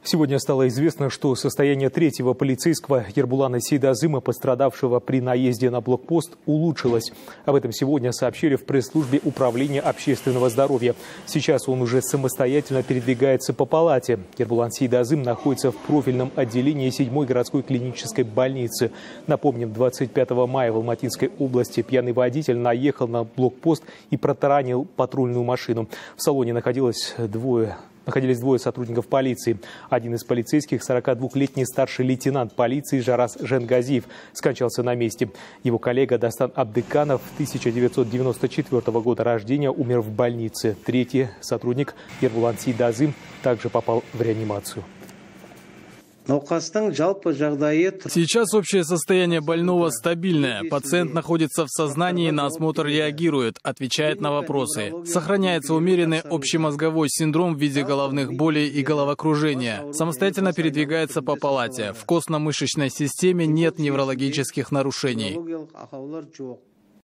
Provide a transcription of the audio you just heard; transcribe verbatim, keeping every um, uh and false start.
Сегодня стало известно, что состояние третьего полицейского Ербулана Сейдазыма, пострадавшего при наезде на блокпост, улучшилось. Об этом сегодня сообщили в пресс-службе Управления общественного здоровья. Сейчас он уже самостоятельно передвигается по палате. Ербулан Сейдазым находится в профильном отделении седьмой городской клинической больницы. Напомним, двадцать пятого мая в Алматинской области пьяный водитель наехал на блокпост и протаранил патрульную машину. В салоне находилось двое... Находились двое сотрудников полиции. Один из полицейских, сорокадвухлетний старший лейтенант полиции Жарас Женгазиев, скончался на месте. Его коллега Дастан Абдыканов, тысяча девятьсот девяносто четвёртого года рождения, умер в больнице. Третий сотрудник Ербулан Сейдазым также попал в реанимацию. Сейчас общее состояние больного стабильное. Пациент находится в сознании, на осмотр реагирует, отвечает на вопросы. Сохраняется умеренный общемозговой синдром в виде головных болей и головокружения. Самостоятельно передвигается по палате. В костно-мышечной системе нет неврологических нарушений.